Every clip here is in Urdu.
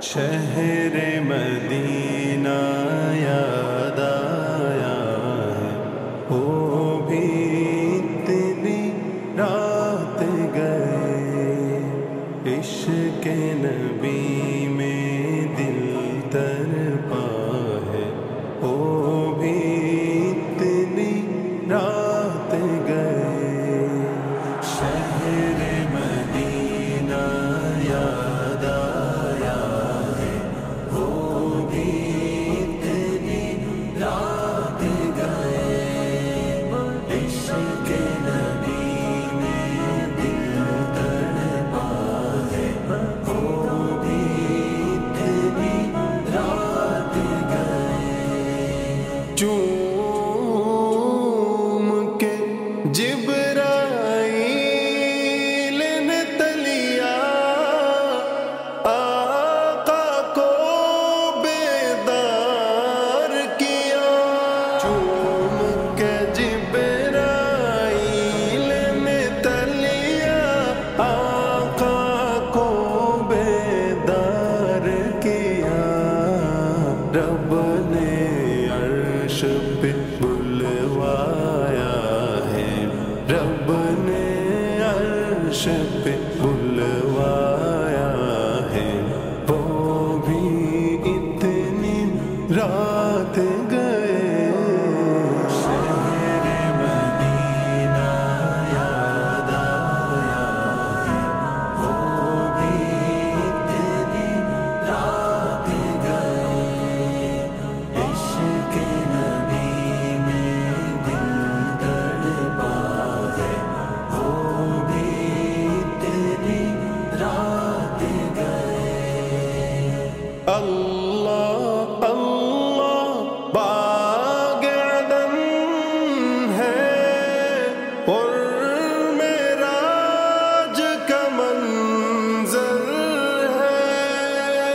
شہر مدینہ یاد آیا ہے، وہ بھی اتنی رات گئے، عشق نبی میں دل تڑپا ہے، وہ بھی اتنی رات گئے، شہر مدینہ یاد آیا ہے، وہ بھی اتنی رات گئے، عشق نبی میں دل تڑپا ہے، وہ بھی اتنی رات گئے، چوم کے جبرائیل نے تلیا آقا کو بیدار کیا، چوم کے جبرائیل نے تلیا آقا کو بیدار کیا، رب نے عرش پہ بلوایا ہے، رب نے عرش پہ بلوایا ہے، وہ بھی اتنی رات گئے، شہر مدینہ یاد آیا ہے، وہ بھی اتنی رات گئے، عشق نبی میں دل تڑپا ہے، وہ بھی اتنی رات گئے، اللہ اللہ باغ عدن ہے اور معراج کا منظر ہے،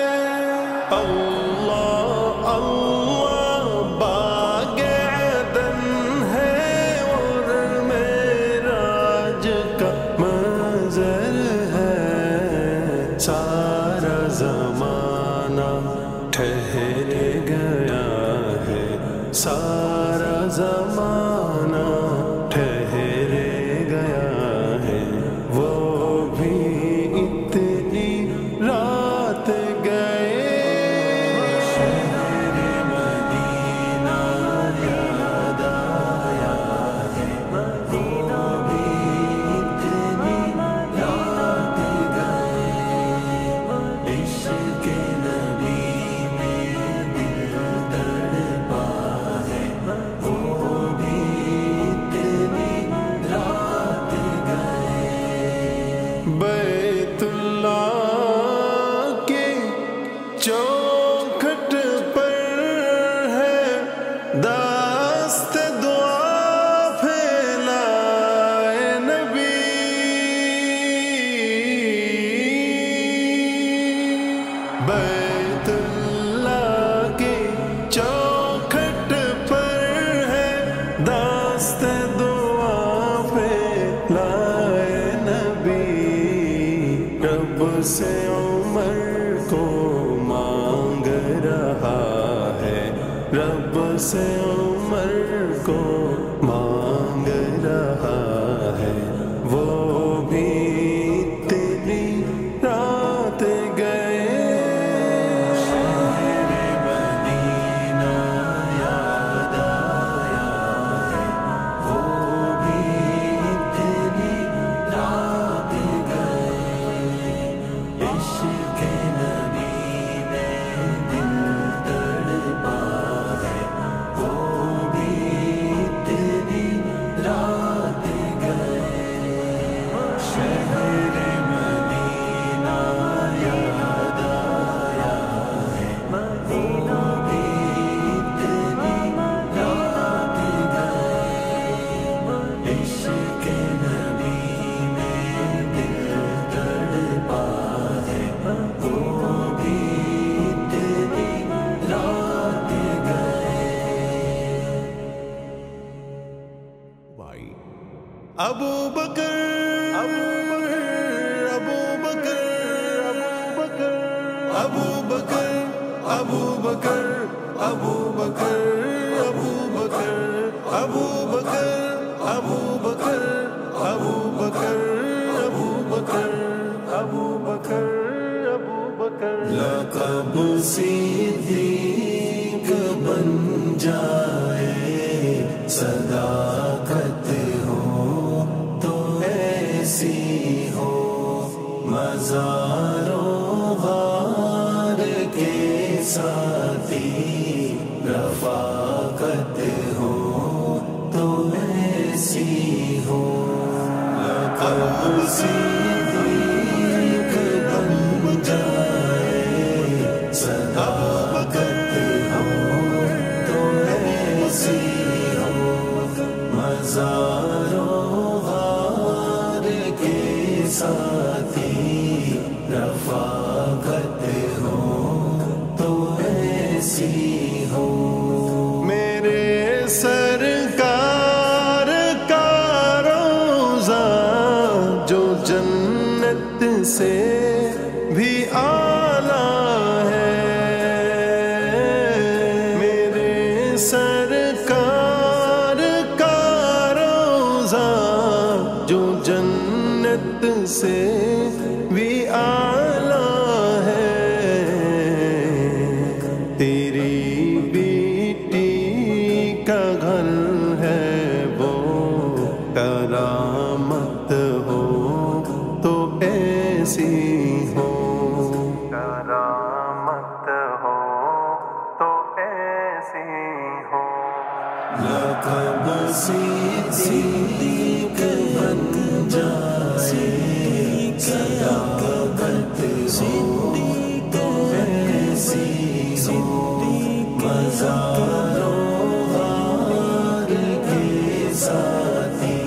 اللہ اللہ باغ عدن ہے اور معراج کا منظر ہے، سارا زمانہ ٹھہر گیا ہے، سارا زمانہ ٹھہر گیا ہے، وہ بھی اتنی رات گئے، شہر مدینہ یاد آیا ہے، وہ بھی اتنی رات گئے، عشق نبی میں دل تڑپا ہے، وہ بھی اتنی رات گئے، بیت اللہ کے چوکھٹ پر ہے دست دعا پھیلائے نبی، بیت اللہ کے چوکھٹ پر ہے دست دعا پھیلائے نبی، رب سے عمر کو مانگ رہا ہے، رب سے عمر کو مانگ رہا ہے، وہ بھی اتنی رات گئے، شہر مدینہ یاد آیا ہے، وہ بھی اتنی رات گئے، عشق نبی میں دل تڑپا ہے، وہ بھی اتنی رات گئے، شہر مدینہ یاد آیا ہے، وہ بھی اتنی رات گئے، عشق نبی میں دل تڑپا ہے، وہ بھی اتنی رات گئے، ابو بکر ابو بکر ابو بکر ابو بکر ابو بکر ابو بکر ابو بکر ابو بکر ابو بکر ابو بکر ابو بکر ابو بکر ابو بکر لقب صدیق بن جائے صداقت ہو تو ایسی ہو مزار و غار کے ساتھی رفاقت ہو تو ایسی ہو لقب صدیق بن جائے صداقت ہو تو ایسی ہو مزار و غار کے ساتھی رفاقت ہو تو ایسی ہو میرے سرکار کا روضہ جو جنت سے بھی اعلیٰ ہے میرے سرکار کا روضہ جو جنت سے بھی اعلیٰ ہے تیری بیٹی کا گھر ہے وہ کرامت ہو تو ایسی ہو کرامت ہو تو ایسی ہو لقب صدیق بن جائے صداقت ہو تو ایسی ہو مزار و غار کے ساتھی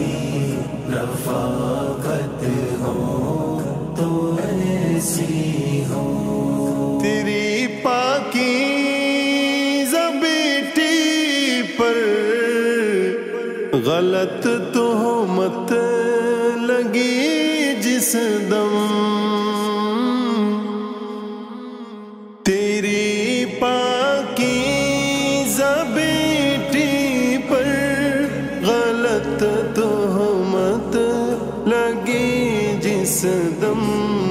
رفاقت ہو تو ایسی ہو تیری پاکیزہ بیٹی پر غلط تہمت لگی جس دم تیری پاکیزہ بیٹی پر غلط تہمت لگی جس دم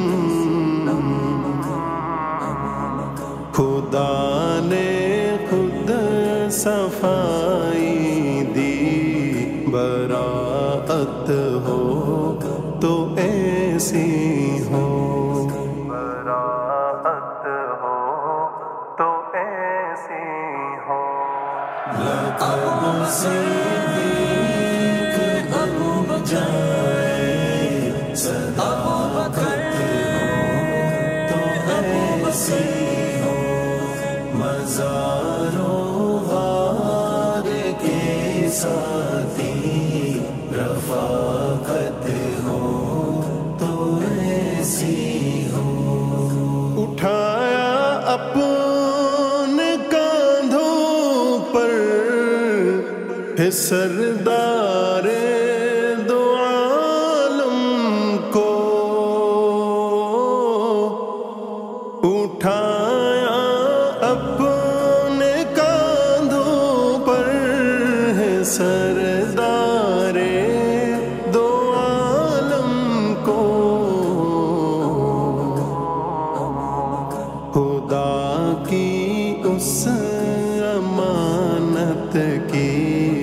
خدا نے خود صفائی دی براءت ہو تو ایسی ہو براءت ہو تو ایسی ہو لقب صدیق بن جائے صداقت ہو تو ایسی ہو مزار و غار کے ساتھی رفاقت ہو تو ایسی ہو اٹھایا اپنے کاندھوں پر ہے سردار دو عالم کو اٹھایا اپنے کاندھوں پر ہے سردار دو عالم کو خدا کی اس امانت کی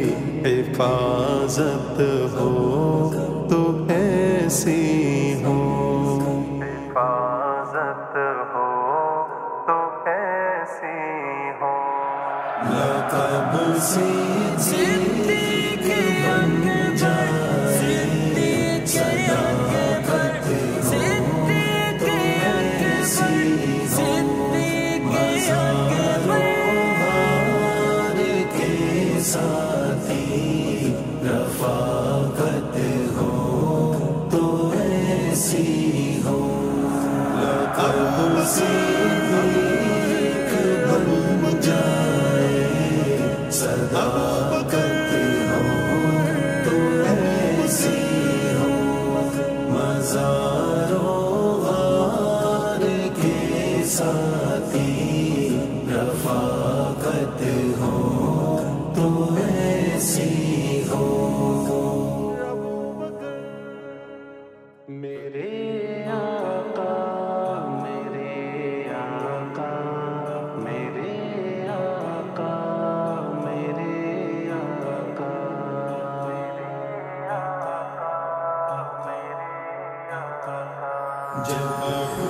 حفاظت ہو تو ایسی ہو حفاظت ہو تو ایسی ہو لقب صدیق بن جائے صداقت ہو تو ایسی ہو مزار و غار کے ساتھی رفاقت ہو تو ایسی ہو لقب صدیق بن جائے صداقت ہو تو ایسی ہو مزار و غار کے ساتھ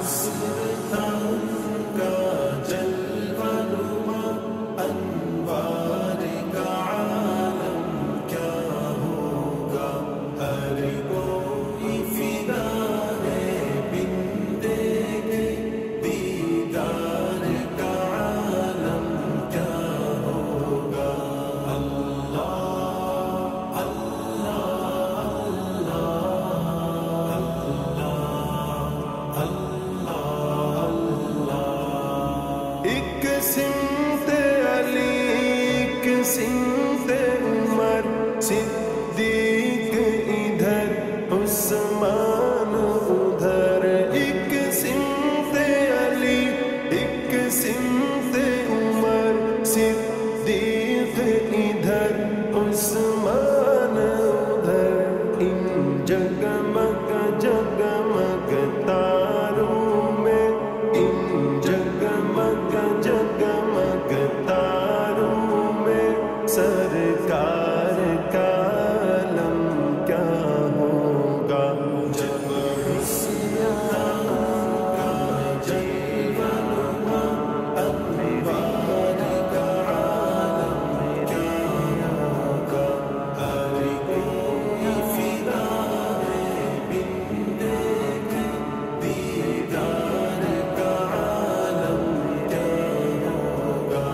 سمت علی ایک سمت عمر صدیق ادھر عثمان ادھر ایک سمت علی ایک سمت عمر صدیق ادھر عثمان ادھر ان جگمگ جگمگ تاروں میں ان جگمگ جگمگ تاروں میں سرکار کا علم کیا ہوگا جب حسن کا جلوہ نما انوار کا عالم کیا ہوگا ہر کوئی فدا ہے بن دیکھے دیدار کا عالم کیا ہوگا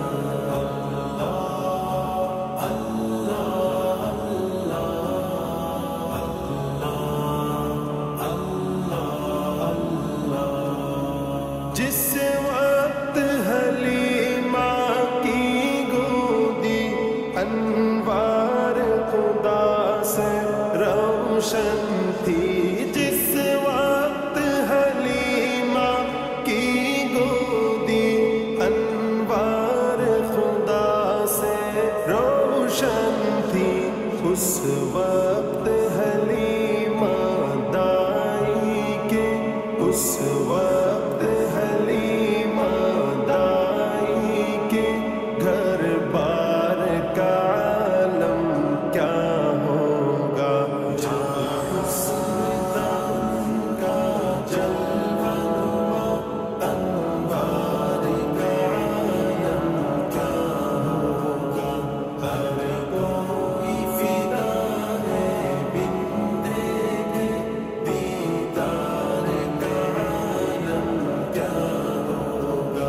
جس وقت حلیمہ کی گودی انوار خدا سے روشن تھی جس وقت حلیمہ کی گودی انوار خدا سے روشن تھی اس وقت حلیمہ دائی کے اس وقت حلیمہ دائی کے گھر بار کا عالم کیا ہوگا جب حسن کا جلوہ نما انوار کا عالم کیا ہوگا ہر کوئی فدا ہے بن دیکھے دیدار کا عالم کیا ہوگا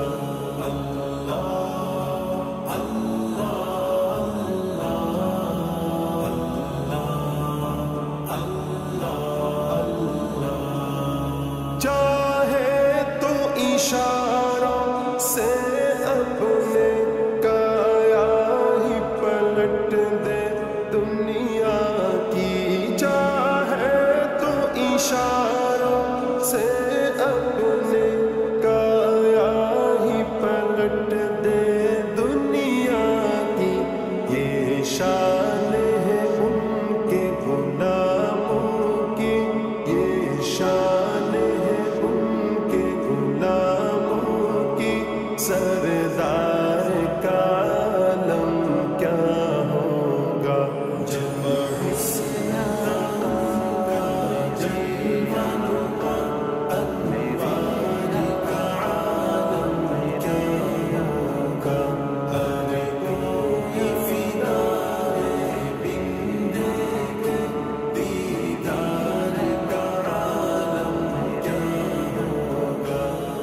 چاہے تو اشاروں سے اپنے کایا ہی پلٹ دے دنیا کی چاہے تو اشاروں سے اپنے کایا ہی پلٹ دے دنیا کی یہ شان ہے ان کے غلاموں کی یہ شان ہے ان کے غلاموں کی سردار کا عالم کیا ہوگا جب حسن کا جلوہ نما انوار کا عالم کیا ہوگا ہر کوئی فدا ہے بن دیکھے دیدار کا عالم کیا ہوگا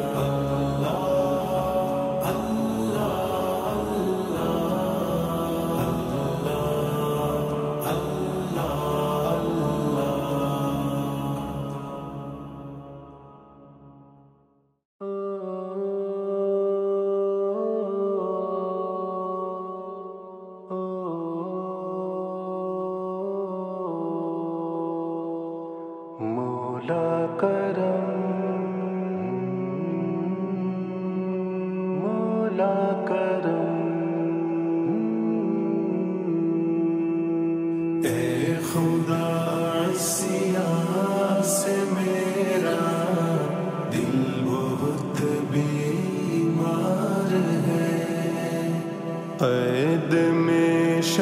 مولا کرم مولا کرم اے خدا سیاہ سے میرا دل بہت بیمار ہے قید میں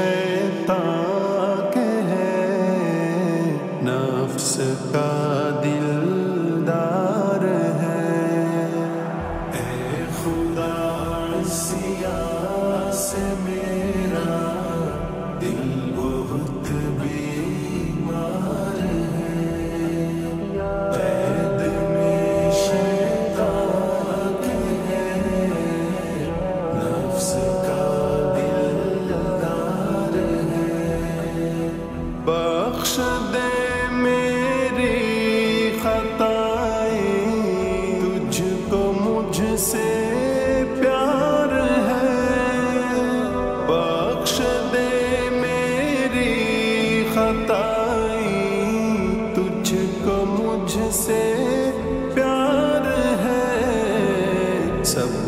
شیطان کے ہے نفس کا دلدار ہے سے پیار ہے، بخش دے میری خطائی، تجھ کو مجھ سے پیار ہے، سب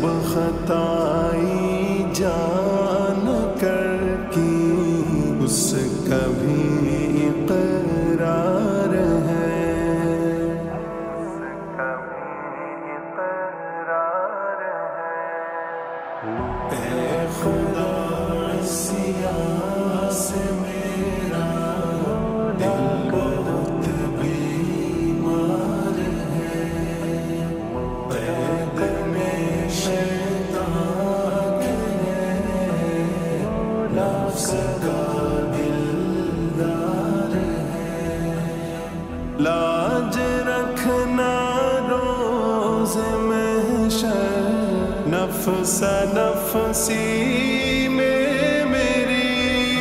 خطائی جان کر کی اس کا بھی اقرار ہے، اے خدا سیاہ سے میرا دل بہت بیمار ہے، قید میں شیطان ہے، نفس کا دلدار ہے، لاج رکھنا روز محشر، نفس نفسی میں میری،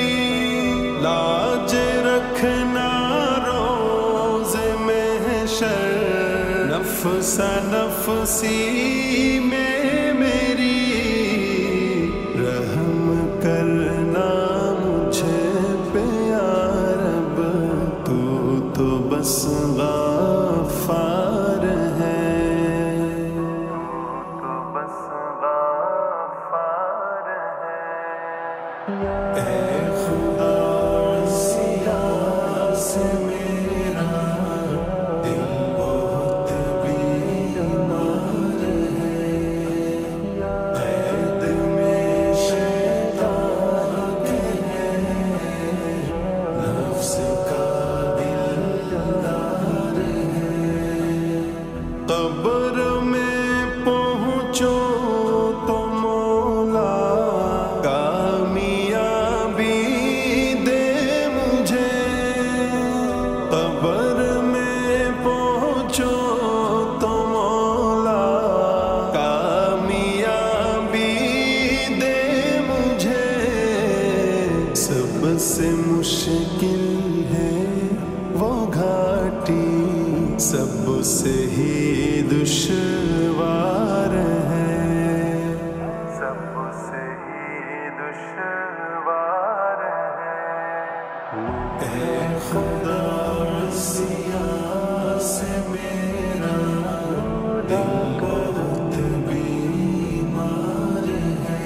لاج رکھنا روز محشر، نفس نفسی میں میری، رحم کرنا مجھے پہ یا رب، تو بس غفار ہے، اے خدا سیاہ سے میرا دل بہت بیمار ہے، قید میں شیطان ہے، نفس کا دلدار ہے، قبر میں پہنچو تو مولا کامیابی دے مجھے، قبر میں پہنچو تو مولا کامیابی دے مجھے، سب سے مشکل ہے وہ گھاٹی، سب سے ہی دشوار ہے، سب سے ہی دشوار ہے، اے خدا سیاہ سے میرا دل بہت بیمار ہے،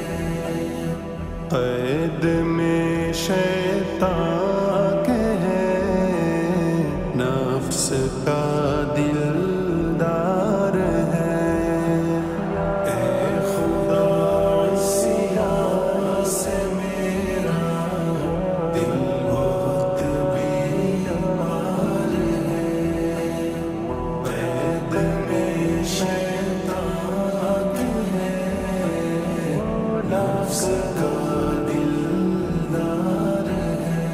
قید میں شیطان کے ہے، نفس کا دلدار ہے، اے خدا سیاہ سے میرا دل بہت بیمار ہے، قید میں شیطان ہے، نفس کا دلدار ہے،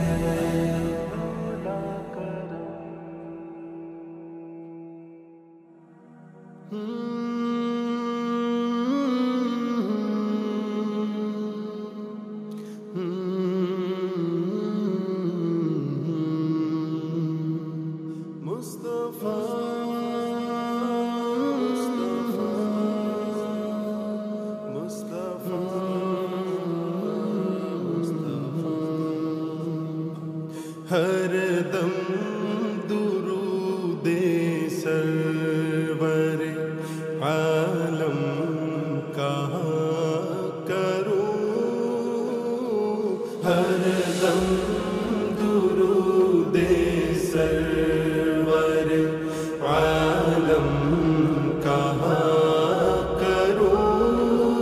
ہر دم درود سرور عالم کہا کروں، ہر دم درود سرور عالم کہا کروں،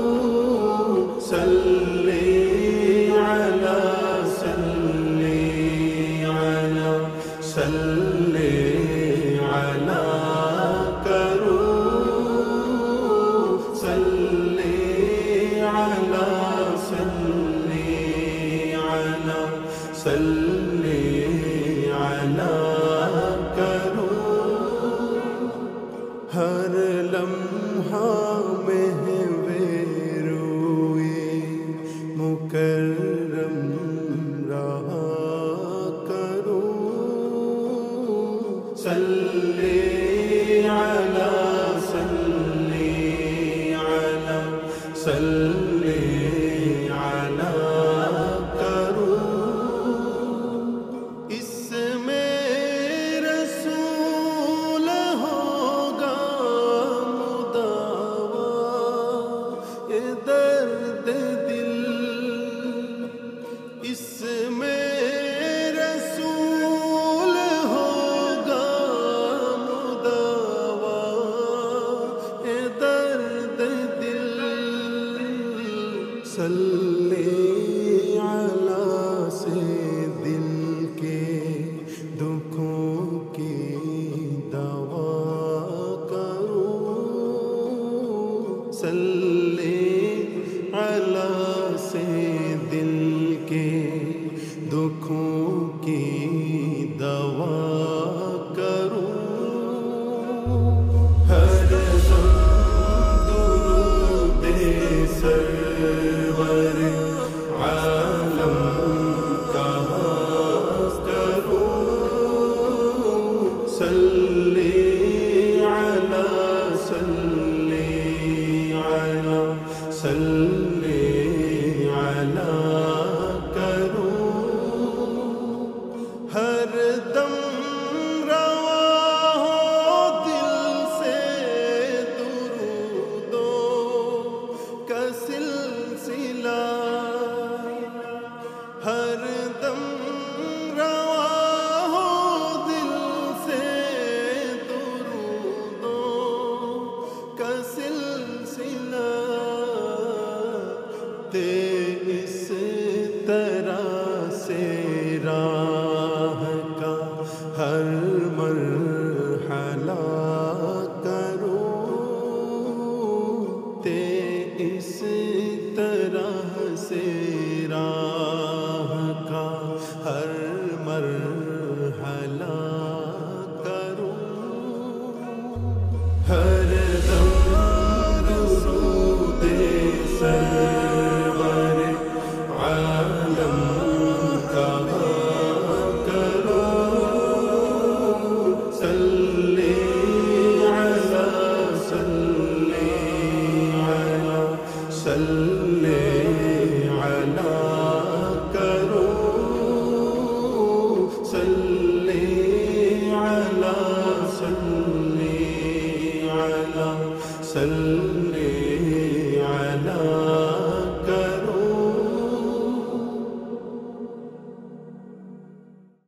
صلی علی صلی علی صلی علی کروں، صلی علی صلی علی صلی علی کروں، ہر لمحہ میں روئے مکرم رہا کروں، صلی علی صلی علی صلی علی کروں، اس میں رسول ہوگا مداوا یہ درد دل، اس میں رسول ہوگا مداوا یہ درد دل، صلی علی سے دل کے دکھوں کی دوا کروں، صلی علی سے دل کے دکھوں کی دوا کروں، ہر دم درود سرور عالم کہا کروں، صلی علی کروں، ہر دم رواں ہو دل سے درودوں کا سلسلہ، ہر دم رواں ہو دل سے درودوں کا سلسلہ، اس طرح سے راہ کا ہر مرحلہ کروں، اس طرح سے راہ کا ہر مرحلہ کروں، ہر